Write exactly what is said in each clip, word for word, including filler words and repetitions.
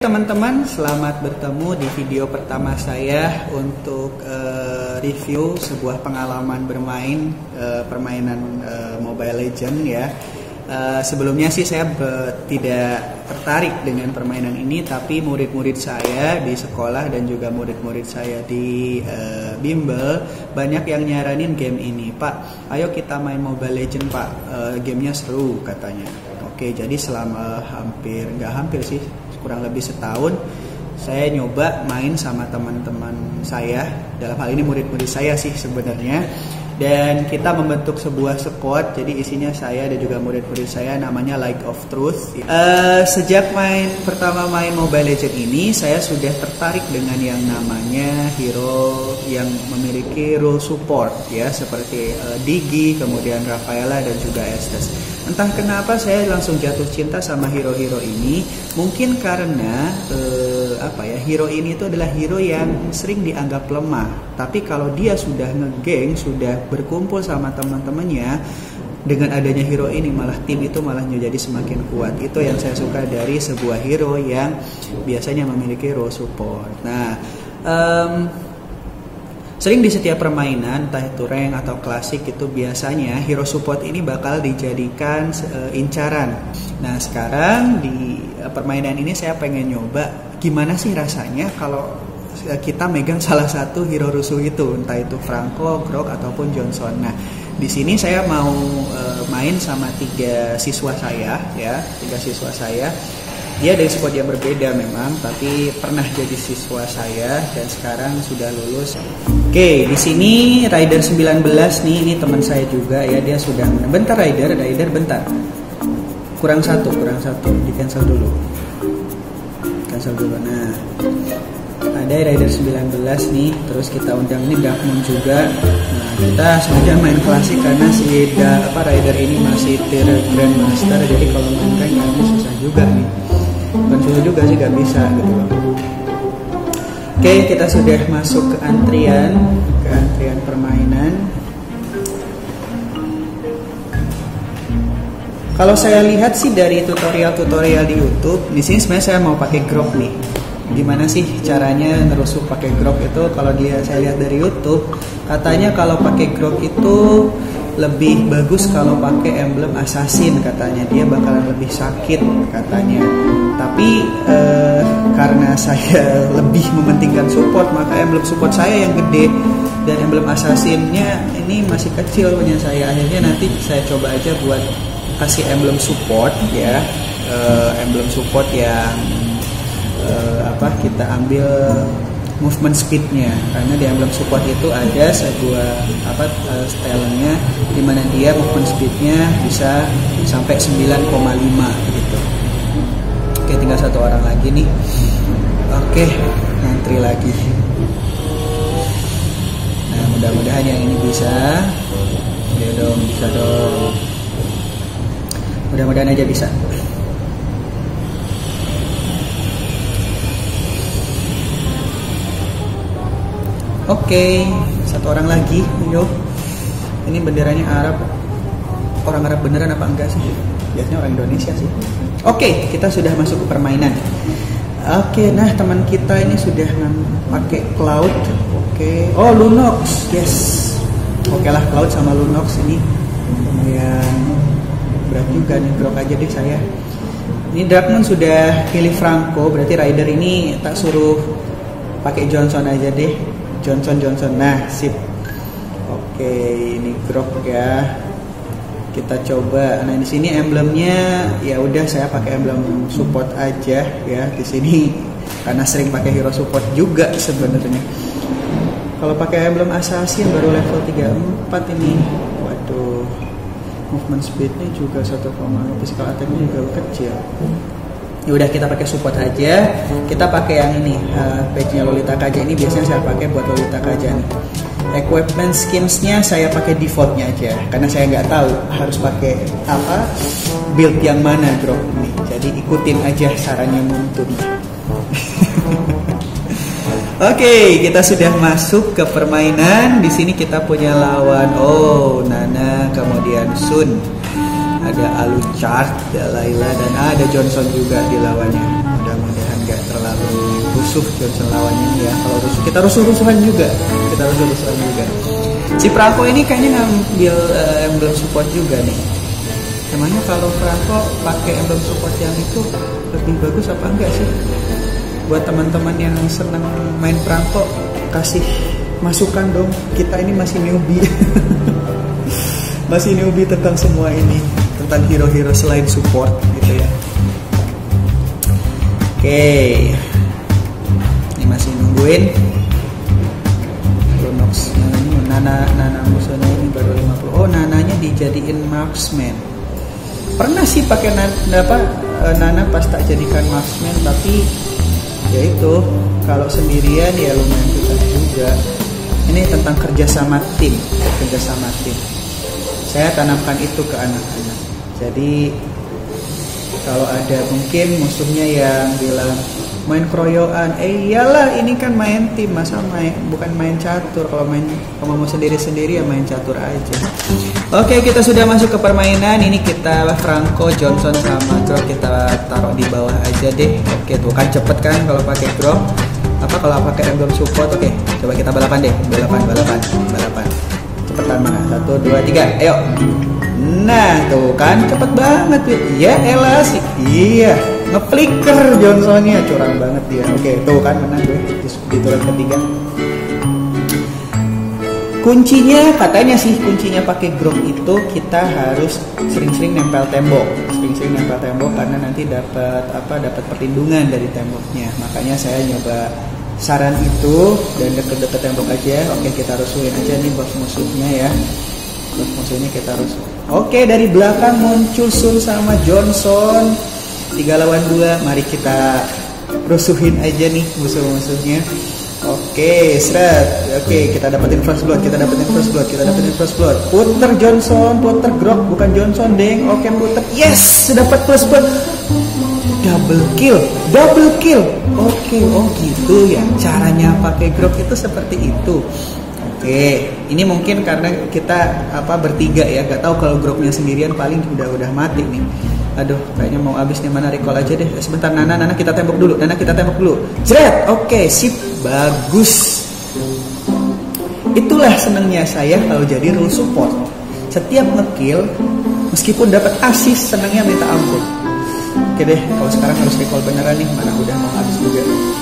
Teman-teman, selamat bertemu di video pertama saya untuk uh, review sebuah pengalaman bermain uh, permainan uh, Mobile Legends ya. Uh, sebelumnya sih saya be- tidak tertarik dengan permainan ini, tapi murid-murid saya di sekolah dan juga murid-murid saya di uh, bimbel banyak yang nyaranin game ini. Pak, ayo kita main Mobile Legends Pak, uh, gamenya seru katanya. Oke, jadi selama hampir, nggak hampir sih, kurang lebih setahun saya nyoba main sama teman-teman saya, dalam hal ini murid-murid saya sih sebenarnya, dan kita membentuk sebuah squad. Jadi isinya saya dan juga murid-murid saya, namanya Light of Truth. Uh, sejak main pertama main Mobile Legends ini, saya sudah tertarik dengan yang namanya hero yang memiliki role support ya, seperti uh, Digi, kemudian Rafaela dan juga Estes. Entah kenapa saya langsung jatuh cinta sama hero-hero ini. Mungkin karena eh, apa ya, hero ini itu adalah hero yang sering dianggap lemah, tapi kalau dia sudah ngegeng, sudah berkumpul sama teman-temannya, dengan adanya hero ini malah tim itu malah jadi semakin kuat. Itu yang saya suka dari sebuah hero yang biasanya memiliki role support. Nah, um, sering di setiap permainan, entah itu rank atau klasik, itu biasanya hero support ini bakal dijadikan uh, incaran. Nah, sekarang di uh, permainan ini saya pengen nyoba gimana sih rasanya kalau uh, kita megang salah satu hero rusuh itu, entah itu Franco, Grok ataupun Johnson. Nah, di sini saya mau uh, main sama tiga siswa saya ya, tiga siswa saya. Dia dari squad yang berbeda memang, tapi pernah jadi siswa saya dan sekarang sudah lulus. Oke, di sini Rider sembilan belas nih, ini teman saya juga ya, dia sudah. Bentar Rider, Rider bentar. Kurang satu, kurang satu, di cancel dulu. Cancel dulu. Nah, ada Rider sembilan belas nih, terus kita undang ini Darkmoon juga. Nah, kita sengaja main klasik karena si da, apa Rider ini masih tier Grandmaster, jadi kalau main rank kayaknya susah juga nih. Bukan susah juga sih, gak bisa gitu loh. Oke, kita sudah masuk ke antrian, ke antrian permainan. Kalau saya lihat sih dari tutorial-tutorial di YouTube, di sini sebenarnya saya mau pakai Grok nih. Gimana sih caranya ngerusuk pakai Grok itu? Kalau dia saya lihat dari YouTube, katanya kalau pakai Grok itu lebih bagus kalau pakai emblem assassin, katanya dia bakalan lebih sakit katanya. Tapi eh, karena saya lebih mementingkan support, maka emblem support saya yang gede dan emblem assassinnya ini masih kecil punya saya. Akhirnya nanti saya coba aja buat kasih emblem support ya, eh, emblem support yang eh, apa kita ambil movement speednya, karena di emblem support itu ada sebuah apa uh, stylenya di mana dia movement speednya bisa sampai sembilan koma lima gitu. Oke, tinggal satu orang lagi nih. Oke, ngantri lagi. Nah, mudah-mudahan yang ini bisa. Ya dong, bisa dong. Mudah-mudahan aja bisa. Oke, okay, satu orang lagi, yo. Ini benderanya Arab. Orang Arab beneran apa enggak sih? Biasanya orang Indonesia sih. Oke, okay, kita sudah masuk ke permainan. Oke, okay, nah teman kita ini sudah pakai Cloud. Oke, okay. Oh Lunox, yes. Oke okay lah, Cloud sama Lunox ini lumayan berat juga nih, Grok aja deh saya. Ini Darkmoon sudah pilih Franco, berarti Rider ini tak suruh pakai Johnson aja deh. Johnson Johnson, nah sip. Oke, ini Grok ya. Kita coba. Nah di sini emblemnya ya udah saya pakai emblem support aja ya di sini karena sering pakai hero support juga sebenarnya. Kalau pakai emblem assassin baru level tiga puluh empat ini. Waduh, movement speednya juga satu koma nol, physical attack-nya juga kecil. Ya udah kita pakai support aja. Kita pakai yang ini, uh, page-nya Lolita Kaja ini biasanya saya pakai buat Lolita Kaja nih. Equipment skins-nya saya pakai default-nya aja karena saya nggak tahu harus pakai apa build yang mana Grok nih. Jadi ikutin aja sarannya Muntun. Oke, okay, kita sudah masuk ke permainan. Di sini kita punya lawan oh Nana, kemudian Sun. Ada Alucard, ada Layla, dan ada Johnson juga di lawannya. Mudah-mudahan gak terlalu rusuh Johnson lawannya ini ya. Kalau rusuh kita rusuh-rusuhan juga, kita rusuh-rusuhan juga. Si Franco ini kayaknya ngambil uh, emblem support juga nih. Emangnya kalau Franco pakai emblem support yang itu lebih bagus apa enggak sih? Buat teman-teman yang senang main Franco, kasih masukan dong. Kita ini masih newbie. Masih newbie tentang semua ini, tentang hero-hero selain support gitu ya. Oke, ini masih nungguin. Lunox, Nana, Nana musuhnya ini baru lima puluh. Oh, Nananya dijadiin marksman. Pernah sih pakai Nana, apa, Nana pas tak jadikan marksman, tapi ya itu kalau sendirian ya lumayan susah juga. Ini tentang kerjasama tim, kerjasama tim. Saya tanamkan itu ke anak-anak. Jadi kalau ada mungkin musuhnya yang bilang main keroyokan, eh iyalah ini kan main tim, masa main bukan main catur. Kalau main kalau mau sendiri-sendiri ya main catur aja. Oke, kita sudah masuk ke permainan. Ini kita Franco, Johnson sama Grok kita taruh di bawah aja deh. Oke, tuh kan cepet kan kalau pakai Grok. Apa kalau pakai emblem support? Oke, coba kita balapan deh, balapan, balapan, balapan. Cepetan mana? Satu, dua, tiga, ayo. Nah, tuh kan cepet banget tuh. Ya elah sih. Iya, ngeflicker Johnsonnya, curang banget dia. Oke, tuh kan menang gue di, di turun ketiga. Kuncinya katanya sih kuncinya pakai Grok itu kita harus sering-sering nempel tembok, sering-sering nempel tembok karena nanti dapat apa dapat perlindungan dari temboknya. Makanya saya nyoba saran itu dan deket-deket tembok aja. Oke, kita rusuhin aja nih buff musuhnya ya. Buff musuhnya kita rusuh. Oke, dari belakang muncul Sun sama Johnson. Tiga lawan dua. Mari kita rusuhin aja nih musuh-musuhnya. Oke, seret. Oke, kita dapetin first blood, kita dapetin first blood, kita dapetin first blood. Puter Johnson, puter Grok, bukan Johnson, deng. Oke, puter. Yes, dapat first blood. Double kill, double kill. Oke, oh gitu ya. Caranya pakai Grok itu seperti itu. Oke, ini mungkin karena kita apa bertiga ya, gak tahu kalau Groknya sendirian paling udah udah mati nih. Aduh, kayaknya mau habis nih, mana recall aja deh. Sebentar, Nana, Nana kita tembok dulu, Nana kita tembok dulu. Jret, oke, sip, bagus. Itulah senangnya saya kalau jadi role support. Setiap ngekill, meskipun dapat assist, senangnya minta ampun. Oke deh, kalau sekarang harus recall beneran nih, mana udah mau habis juga.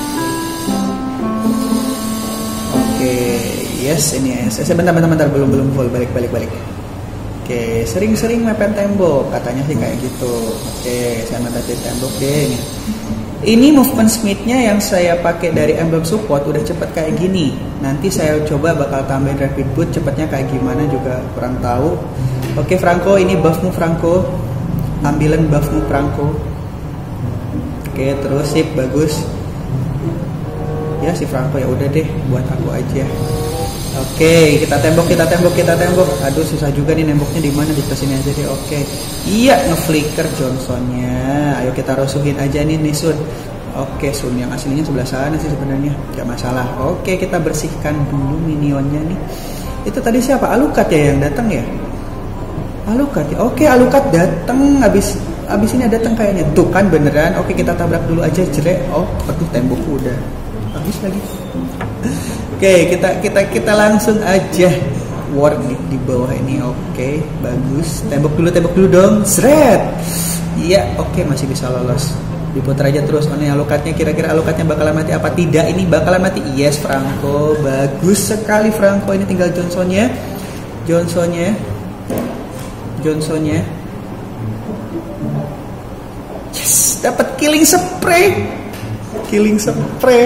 Oke, yes, ini ya. Saya bentar, bentar, bentar, belum belum full, balik, balik, balik. Oke, sering-sering mepet tembok, katanya sih kayak gitu. Oke, saya mepetin tembok deh. Ini movement speednya yang saya pakai dari emblem support udah cepet kayak gini. Nanti saya coba bakal tambahin rapid boot, cepetnya kayak gimana juga kurang tahu. Oke Franco, ini buffmu Franco, ambilan buffmu Franco. Oke, terus sip, bagus. Ya si Franco ya udah deh, buat aku aja. Oke, kita tembok, kita tembok, kita tembok. Aduh, susah juga nih nemboknya di mana, di sini aja deh. Oke. Iya, ngeflicker Johnsonnya. Ayo kita rusuhin aja nih nih Sun. Oke, Sun yang aslinya sebelah sana sih sebenarnya. Gak masalah. Oke, kita bersihkan dulu minionnya nih. Itu tadi siapa? Alucard ya yang datang ya? Alucard ya. Oke, Alucard datang habis habis ini datang kayaknya. Tuh kan beneran. Oke, kita tabrak dulu aja, jelek. Oh, aduh tembokku udah habis lagi. Oke, kita kita kita langsung aja war di, di bawah ini. Oke, bagus. Tembok dulu, tembok dulu dong. Seret. Iya, oke masih bisa lolos. Diputar aja terus. Oh, ini Alucardnya, kira-kira Alucardnya bakalan mati apa tidak? Ini bakalan mati. Yes, Franco. Bagus sekali Franco. Ini tinggal Johnsonnya. Johnsonnya. Johnsonnya. Yes, dapat killing spray. Killing spray.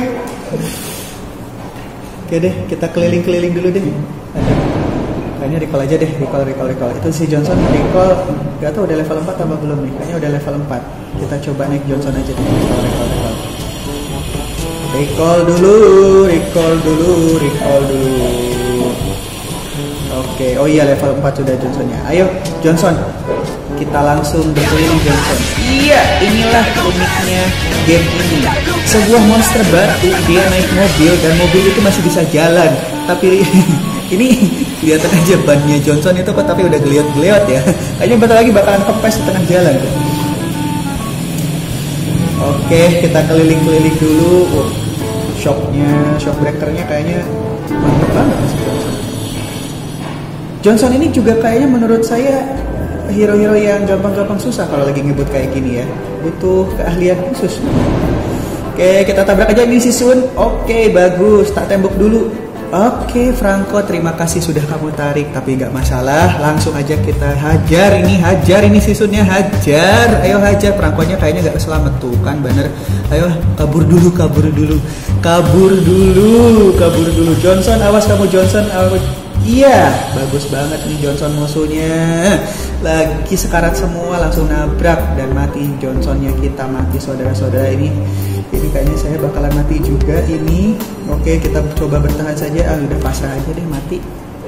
Oke deh, kita keliling-keliling dulu deh. Kayaknya recall aja deh, recall, recall, recall. Itu si Johnson recall, gak tau udah level empat atau belum nih. Kayaknya udah level empat. Kita coba naik Johnson aja deh. Recall, recall, recall. Recall dulu, recall dulu, recall dulu. Oke, oh iya level empat sudah Johnsonnya. Ayo Johnson, kita langsung berkeliling Johnson. Iya, inilah uniknya game ini. Sebuah monster batu, dia naik mobil dan mobil itu masih bisa jalan. Tapi ini kelihatan aja bannya Johnson itu kok tapi udah geliat-geliat ya. Kayaknya bentar lagi bakalan kempes di tengah jalan. Oke, kita keliling-keliling dulu. shocknya, shock breakernya kayaknya mantap banget sih Johnson. Johnson ini juga kayaknya menurut saya hero-hero yang gampang-gampang susah kalau lagi ngebut kayak gini ya, butuh keahlian khusus. Oke, kita tabrak aja ini si Sun. Oke, bagus, tak tembok dulu. Oke, Franco, terima kasih sudah kamu tarik, tapi nggak masalah, langsung aja kita hajar ini, hajar ini si Sunnya, hajar. Ayo hajar, Franco-nya kayaknya nggak selamat tuh kan, bener. Ayo kabur dulu, kabur dulu, kabur dulu, kabur dulu. Johnson, awas kamu Johnson, awas. Iya, bagus banget nih Johnson musuhnya. Lagi sekarat semua, langsung nabrak dan mati. Johnsonnya kita mati, saudara-saudara ini. Ini kayaknya saya bakalan mati juga ini. Oke, kita coba bertahan saja. Ah, udah pasrah aja deh, mati.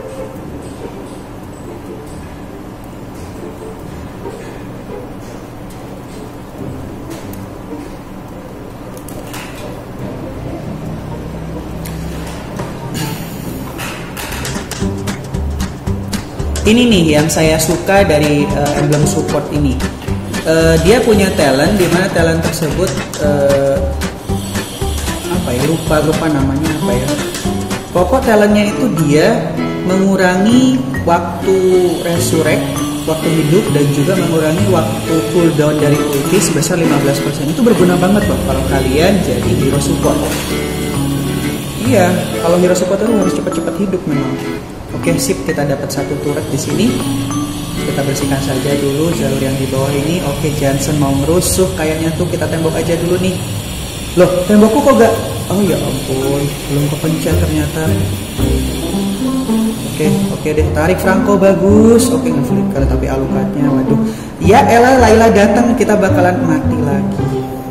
Ini nih yang saya suka dari uh, emblem support ini. Uh, dia punya talent, di mana talent tersebut uh, apa ya, lupa lupa namanya apa ya. Pokok talentnya itu dia mengurangi waktu resurrect, waktu hidup, dan juga mengurangi waktu cooldown dari ulti sebesar lima belas persen. Itu berguna banget loh kalau kalian jadi hero support. Iya, kalau hero support itu harus cepat-cepat hidup memang. Oke, sip, kita dapat satu turret di sini. Kita bersihkan saja dulu jalur yang di bawah ini. Oke, Johnson mau ngerusuh kayaknya tuh, kita tembok aja dulu nih. Loh, tembokku kok gak? Oh ya ampun, belum kepencet ternyata. Oke, oke deh, tarik Franco, bagus. Oke, ngeflicker tapi Alucardnya, waduh. Ya elah, Layla datang, kita bakalan mati lagi.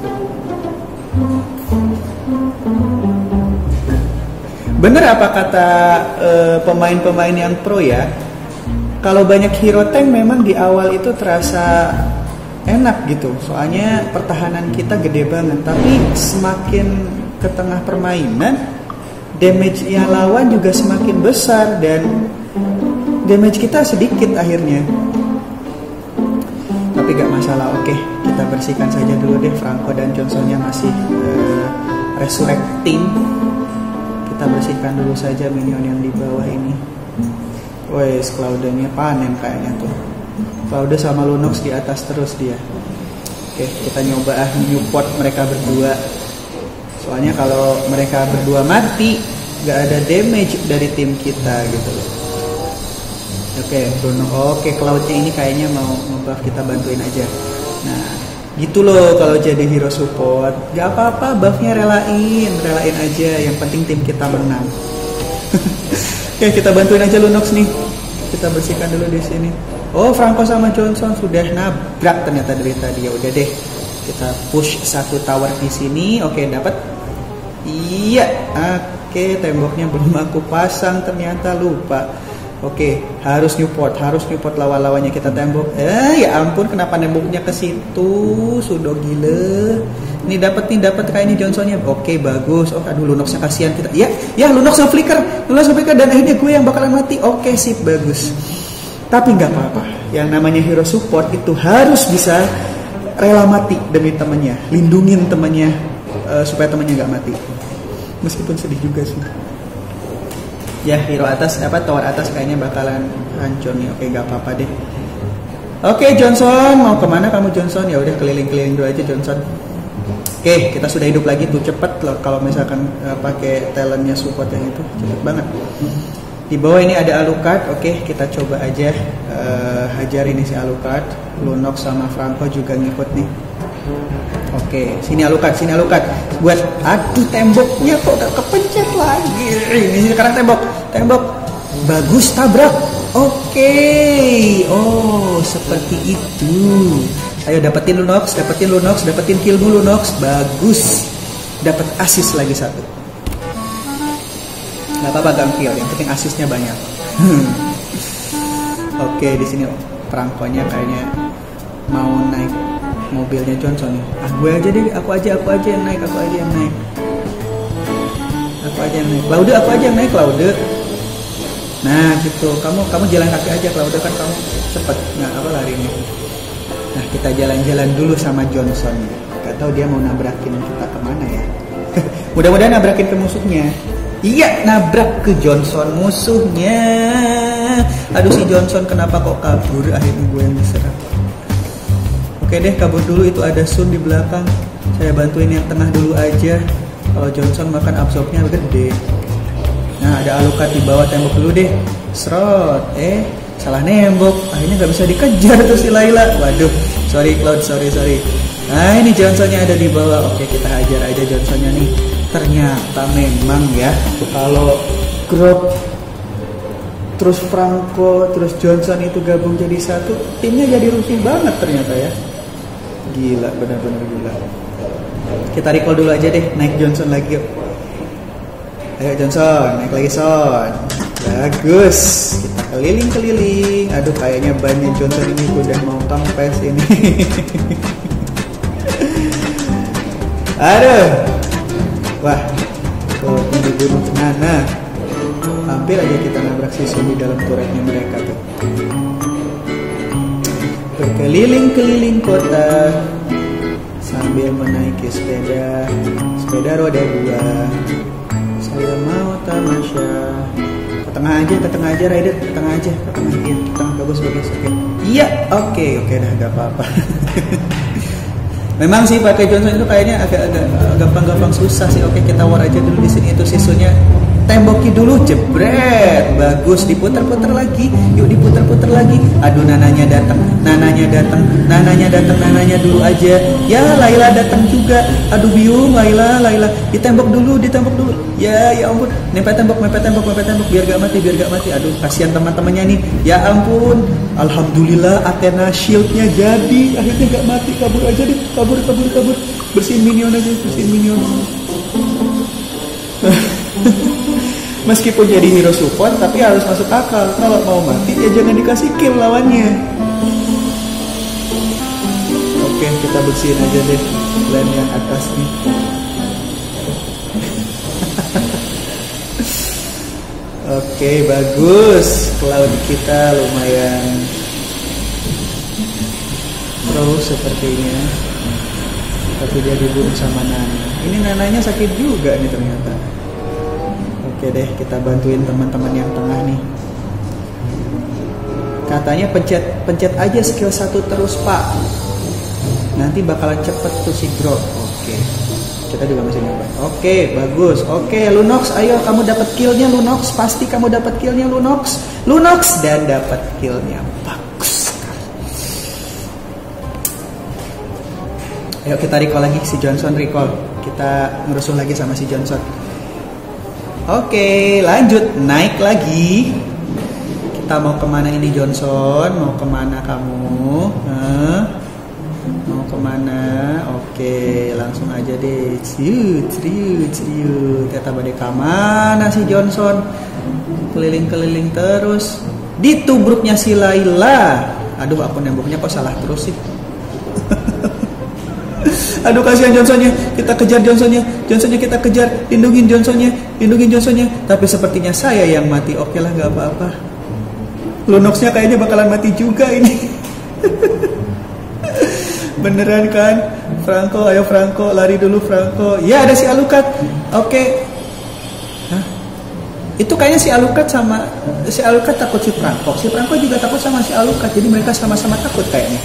Bener apa kata uh, pemain-pemain yang pro ya, kalau banyak hero tank memang di awal itu terasa enak gitu, soalnya pertahanan kita gede banget. Tapi semakin ke tengah permainan, damage yang lawan juga semakin besar dan damage kita sedikit akhirnya. Tapi gak masalah, oke, kita bersihkan saja dulu deh. Franco dan Johnsonnya masih uh, resurrecting. Kita bersihkan dulu saja minion yang di bawah ini. Wes, Claude-nya panen kayaknya tuh. Claude sama Lunox di atas terus dia. Oke, kita nyoba ah Newport mereka berdua. Soalnya kalau mereka berdua mati, gak ada damage dari tim kita gitu loh. Oke, Bruno. Oke, Claude-nya ini kayaknya mau ngebuff, kita bantuin aja. Nah, gitu loh kalau jadi hero support. Gak apa-apa, buffnya relain, relain aja. Yang penting tim kita menang. Oke, kita bantuin aja Lunox nih. Kita bersihkan dulu di sini. Oh, Franco sama Johnson sudah nabrak ternyata dari tadi. Ya udah deh, kita push satu tower di sini. Oke, dapat. Iya, oke, temboknya belum aku pasang ternyata, lupa. Oke, harus Newport, harus Newport lawan-lawannya kita tembok. Eh, ya ampun, kenapa nemboknya ke situ? Sudah gila. Ini dapat nih, dapat kayak ini Johnsonnya. Oke, bagus. Oh, aduh, Lunoxnya kasihan kita. Ya, ya Lunox flicker, Lunox flicker dan akhirnya gue yang bakalan mati. Oke, sip, bagus. Tapi nggak apa-apa. Yang namanya hero support itu harus bisa rela mati demi temannya, lindungin temannya uh, supaya temannya nggak mati. Meskipun sedih juga sih. Ya, hero atas apa tower atas kayaknya bakalan hancur nih. Oke, gak apa-apa deh. Oke, Johnson, mau kemana kamu Johnson? Ya udah keliling-keliling dulu aja Johnson. Oke, kita sudah hidup lagi tuh, cepet loh kalau misalkan uh, pakai talentnya support yang itu, cepet banget. Di bawah ini ada Alucard. Oke, kita coba aja uh, hajar ini si Alucard. Lunox sama Franco juga ngikut nih. Oke, sini Alucard, sini Alucard. Buat, aduh temboknya kok gak kepencet lagi. Ini sekarang tembok, tembok. Bagus, tabrak. Oke, oh seperti itu. Ayo dapetin Lunox, dapetin Lunox, dapetin kill dulu Lunox. Bagus, dapat assist lagi satu. Gak apa-apa gampil, yang penting assistnya banyak. Oke, di sini Franco-nya kayaknya mau naik mobilnya Johnson nih. Ah, gue aja deh, aku aja, aku aja yang naik, aku aja yang naik. Aku aja yang naik. Claude, aku aja yang naik, Claude. Nah, gitu. Kamu kamu jalan kaki aja, Claude, kan kamu cepet. Nggak apa larinya. Nah, kita jalan-jalan dulu sama Johnson. Gak tahu dia mau nabrakin kita kemana ya. Mudah-mudahan nabrakin ke musuhnya. Iya, nabrak ke Johnson musuhnya. Aduh, si Johnson kenapa kok kabur? Akhirnya gue yang diserang. Oke deh, kabur dulu. Itu ada Sun di belakang. Saya bantuin yang tengah dulu aja. Kalau Johnson makan absorbnya gede. Nah, ada Alucard di bawah, tembok dulu deh. Serot. Eh, salah nembok. Akhirnya gak bisa dikejar tuh si Layla. Waduh, sorry Cloud, sorry sorry. Nah, ini Johnsonnya ada di bawah. Oke, kita hajar aja Johnsonnya nih. Ternyata memang ya, kalau Grok terus Franco terus Johnson itu gabung jadi satu, timnya jadi rusuh banget ternyata ya. Gila, benar-benar gila. Kita recall dulu aja deh, naik Johnson lagi yuk. Ayo Johnson, naik lagi Son. Bagus, kita keliling-keliling. Aduh, kayaknya banyak Johnson ini udah mau kempes ini. Aduh. Wah, kalau dibunuh Nana, hampir aja kita nabrak si Sun di dalam turretnya mereka tuh. Berkeliling-keliling kota sambil menaiki sepeda, sepeda roda dua. Saya mau tamasya. Ke tengah aja, ke tengah aja Raider, ke tengah aja, ke tengah aja, ke tengah bagus bagus. Oke. Iya, oke, oke dah, gak apa-apa. Memang sih pakai Johnson itu kayaknya agak-agak gampang-gampang susah sih. Oke, kita war aja dulu di sini. Itu sisunya temboki dulu, jebret. Bagus, diputar-putar lagi. Yuk diputar-putar lagi. Aduh, nananya datang, nananya datang, nananya datang, nananya dulu aja. Ya, Layla datang juga. Aduh, biung Layla, Layla. Ditembok dulu, ditembok dulu. Ya, ya ampun. Mepet tembok, mepet tembok, mepet tembok biar gak mati, biar gak mati. Aduh, kasihan teman-temannya nih. Ya ampun. Alhamdulillah Athena shieldnya jadi. Akhirnya gak mati, kabur aja deh. Kabur, kabur, kabur. Bersihin minion aja, bersihin minion. Meskipun jadi hero support, tapi harus masuk akal. Kalau mau mati, ya jangan dikasih kill lawannya. Oke, kita bersihin aja deh lane yang atas nih. Oke, bagus. Cloud kita lumayan pro sepertinya. Tapi dia dibunuh sama Nana. Ini Nananya sakit juga nih ternyata. Oke deh, kita bantuin teman-teman yang tengah nih. Katanya pencet pencet aja skill satu terus Pak. Nanti bakalan cepet tuh si Grok. Oke, kita juga masih nyoba. Oke, bagus. Oke, Lunox, ayo kamu dapat killnya Lunox. Pasti kamu dapat killnya Lunox. Lunox dan dapat killnya. Bagus. Ayo kita recall lagi si Johnson, recall. Kita ngerusuh lagi sama si Johnson. Oke, lanjut, naik lagi. Kita mau kemana ini Johnson? Mau kemana kamu? Hah? Mau kemana? Oke, langsung aja deh. Ciut, ciut, ciut. Kita balik kemana si Johnson? Keliling-keliling terus. Ditubruknya si Layla. Aduh, aku nemboknya kok salah terus sih. Aduh, kasihan Johnsonnya. Kita kejar Johnsonnya. Johnsonnya kita kejar. Lindungin Johnsonnya. Lindungin Johnsonnya. Tapi sepertinya saya yang mati. Oke lah, gak apa-apa. Lunoxnya kayaknya bakalan mati juga ini. Beneran kan? Franco, ayo Franco. Lari dulu Franco. Ya, ada si Alucard. Oke. Hah? Itu kayaknya si Alucard sama si Alucard takut si Franco. Si Franco juga takut sama si Alucard. Jadi mereka sama-sama takut kayaknya.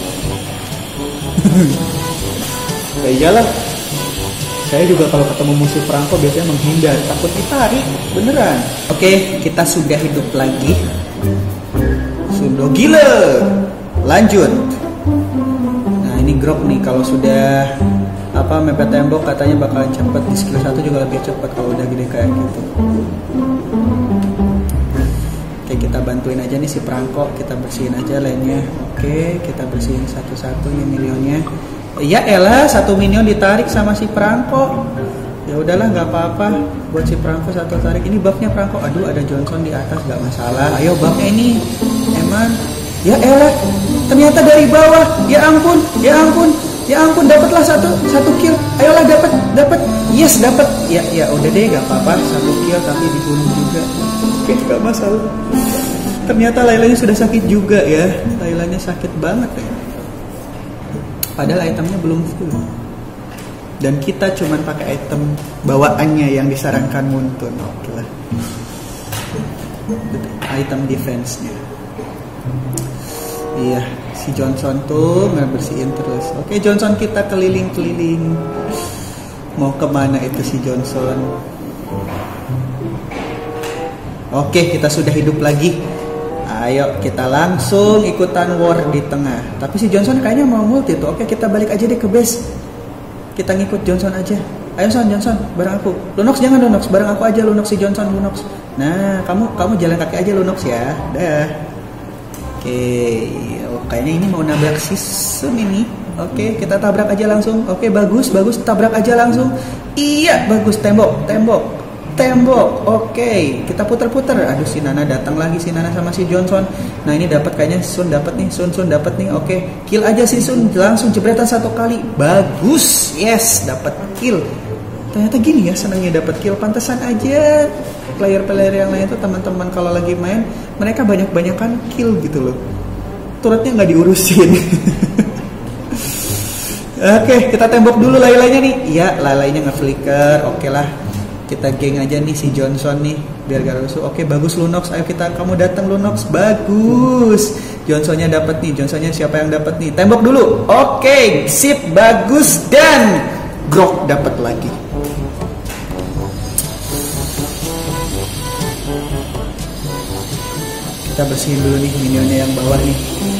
Ya iyalah. Saya juga kalau ketemu musuh Franco biasanya menghindar, takut ditarik, beneran. Oke, kita sudah hidup lagi. Sudah gila. Lanjut. Nah, ini Grok nih, kalau sudah apa mepet tembok katanya bakalan cepet. Di skill satu juga lebih cepet kalau udah gede kayak gitu. Oke, kita bantuin aja nih si Franco, kita bersihin aja lainnya. Oke, kita bersihin satu-satu nih minionnya. Ya elah, satu minion ditarik sama si Franco. Ya udahlah, nggak apa-apa. Buat si Franco satu tarik. Ini buffnya Franco. Aduh, ada Johnson di atas, nggak masalah. Ayo buffnya ini, Eman. Ya elah, ternyata dari bawah. Ya ampun, ya ampun, ya ampun. Dapatlah satu, satu kill. Ayolah, dapat, dapat. Yes, dapat. Ya, ya udah deh, nggak apa-apa. Satu kill tapi dibunuh juga. Oke, nggak masalah. Ternyata Lailanya sudah sakit juga ya. Lailanya sakit banget ya. Padahal itemnya belum full. dan kita cuman pakai item bawaannya yang disarankan Muntun. Oke lah, item defense-nya. Iya, si Johnson tuh nggak bersihin terus. Oke, Johnson kita keliling-keliling. Mau kemana itu si Johnson? Oke, kita sudah hidup lagi. Ayo kita langsung ikutan war di tengah. Tapi si Johnson kayaknya mau multi tuh. Oke, kita balik aja deh ke base. Kita ngikut Johnson aja. Ayo Son, Johnson, bareng aku. Lunox jangan Lunox, bareng aku aja Lunox si Johnson Lunox. Nah, kamu kamu jalan kaki aja Lunox ya. Dah. Oke, oh, kayaknya ini mau nabrak si Sun ini. Oke, kita tabrak aja langsung. Oke, bagus, bagus, tabrak aja langsung. Iya, bagus, tembok, tembok. Tembok, oke, okay. Kita putar-putar. Aduh, si Nana datang lagi, si Nana sama si Johnson. Nah ini dapat kayaknya Sun dapat nih, Sun Sun dapat nih, oke, okay. Kill aja si Sun, langsung jebretan satu kali, bagus, yes, dapat kill. Ternyata gini ya senangnya dapat kill, pantesan aja player-player yang lain tuh teman-teman kalau lagi main mereka banyak-banyakan kill gitu loh, turretnya nggak diurusin. Oke, okay, kita tembok dulu lalainya nih, iya lalainya nge-flicker, oke okay lah. Kita geng aja nih si Johnson nih biar gak rusuh. Oke, bagus Lunox. Ayo kita kamu datang Lunox. Bagus. Johnsonnya dapat nih. Johnsonnya siapa yang dapat nih? Tembok dulu. Oke, sip, bagus dan Grok dapat lagi. Kita bersihin dulu nih minionnya yang bawah nih.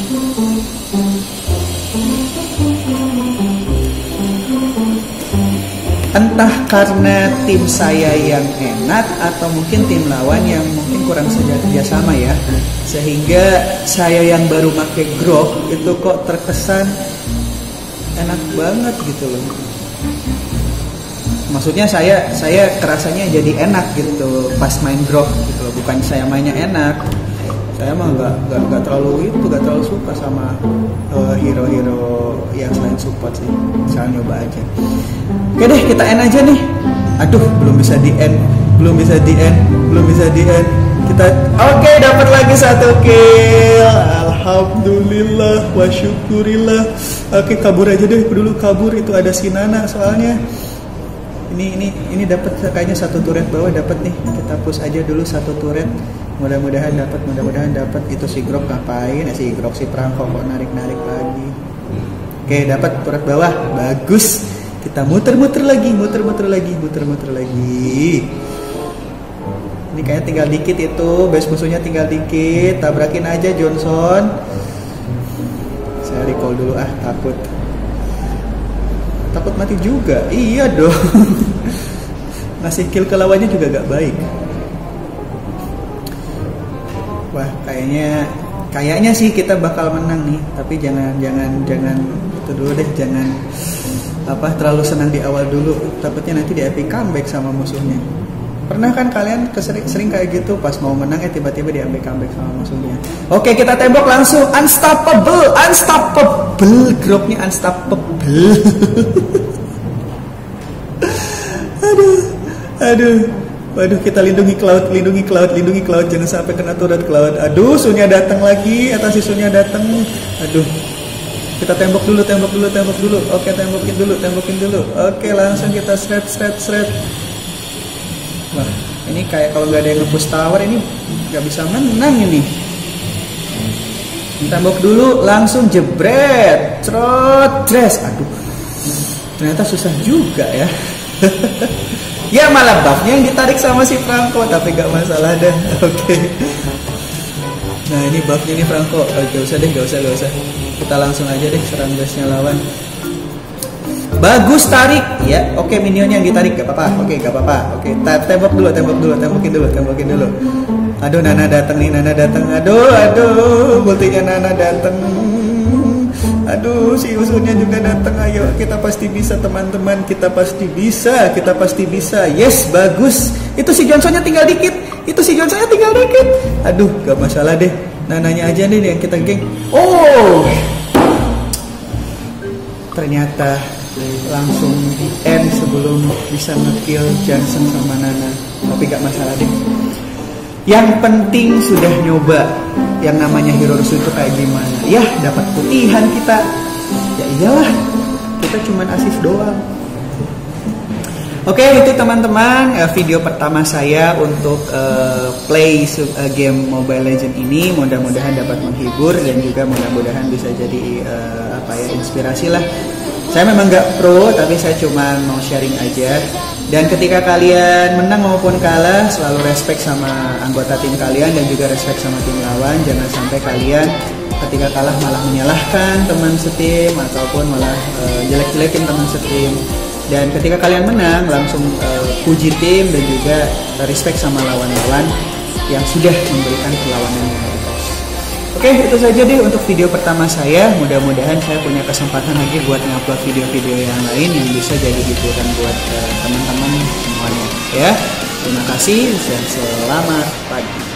Entah karena tim saya yang enak atau mungkin tim lawan yang mungkin kurang saja kerjasama ya, sehingga saya yang baru pakai Grok itu kok terkesan enak banget gitu loh. Maksudnya saya saya kerasanya jadi enak gitu pas main Grok gitu loh. Bukan saya mainnya enak, saya mah nggak nggak nggak terlalu itu nggak terlalu suka sama uh, hero-hero yang selain support sih. Saya nyoba aja. Oke deh, kita end aja nih. Aduh, belum bisa di end, belum bisa di end, belum bisa di end. Kita oke okay, dapat lagi satu kill. Alhamdulillah wa syukurillah. Oke, okay, kabur aja deh dulu, kabur itu ada si Nana soalnya. Ini ini ini dapat kayaknya satu turret bawah dapat nih. Kita push aja dulu satu turret. Mudah-mudahan dapat, mudah-mudahan dapat. Itu si Grok ngapain? Eh, si Grok si perangkok kok narik-narik lagi. Oke, dapat turret bawah. Bagus. Kita muter-muter lagi, muter-muter lagi, muter-muter lagi. Ini kayaknya tinggal dikit itu, base musuhnya tinggal dikit. Tabrakin aja Johnson. Saya recall dulu ah, takut. Takut mati juga. Iya dong. Ngasih kill ke lawannya juga gak baik. Wah, kayaknya kayaknya sih kita bakal menang nih, tapi jangan jangan jangan itu dulu deh, jangan apa terlalu senang di awal dulu, takutnya nanti di epic comeback sama musuhnya. Pernah kan kalian kesering, sering kayak gitu pas mau menang ya tiba-tiba di epic comeback sama musuhnya. Oke, kita tembok langsung, unstoppable, unstoppable, Groknya unstoppable. Aduh, aduh, waduh, kita lindungi Cloud, lindungi Cloud, lindungi Cloud, jangan sampai kena turret Cloud. Aduh, Sunnya datang lagi, atas Sunnya datang. Aduh. Kita tembok dulu, tembok dulu, tembok dulu. Oke, tembokin dulu, tembokin dulu. Oke, langsung kita shred, shred, shred. Wah, ini kayak kalau nggak ada yang nge-push tower ini nggak bisa menang ini. Tembok dulu, langsung jebret, trot, dress. Aduh, ternyata susah juga ya. Ya malah buffnya yang ditarik sama si Franco, tapi nggak masalah deh. Oke. Nah ini buffnya nih Franco. Oh, gak usah deh, gak usah, gak usah. Kita langsung aja deh serang gasnya lawan. Bagus, tarik. Ya, oke, minionnya yang ditarik, gak apa-apa. Oke, gak apa-apa. Oke, tembok dulu, tembok dulu, tembokin dulu, tembokin dulu. Aduh, Nana datang nih, Nana datang. Aduh, aduh, multinya Nana datang. Aduh, si usulnya juga datang. Ayo, kita pasti bisa teman-teman. Kita pasti bisa, kita pasti bisa. Yes, bagus. Itu si Johnsonnya tinggal dikit. Itu si Johnsonnya tinggal dikit. Aduh, gak masalah deh. Nananya aja nih yang kita geng. Oh, ternyata langsung di end sebelum bisa nge-kill Johnson sama Nana. Tapi gak masalah deh. Yang penting sudah nyoba yang namanya hero rusuh itu kayak gimana. Ya, dapat putihan kita. Ya iyalah, kita cuman asis doang. Oke, itu teman-teman uh, video pertama saya untuk uh, play uh, game Mobile Legends ini. Mudah-mudahan dapat menghibur dan juga mudah-mudahan bisa jadi uh, apa ya inspirasi lah. Saya memang nggak pro, tapi saya cuma mau sharing aja. Dan ketika kalian menang maupun kalah, selalu respect sama anggota tim kalian dan juga respect sama tim lawan. Jangan sampai kalian ketika kalah malah menyalahkan teman setim ataupun malah uh, jelek-jelekin teman setim. Dan ketika kalian menang, langsung uh, puji tim dan juga respect sama lawan-lawan yang sudah memberikan perlawanan yang bagus. Oke, itu saja deh untuk video pertama saya. Mudah-mudahan saya punya kesempatan lagi buat ngupload video-video yang lain yang bisa jadi hiburan buat uh, teman-teman semuanya. Ya, terima kasih dan selamat pagi.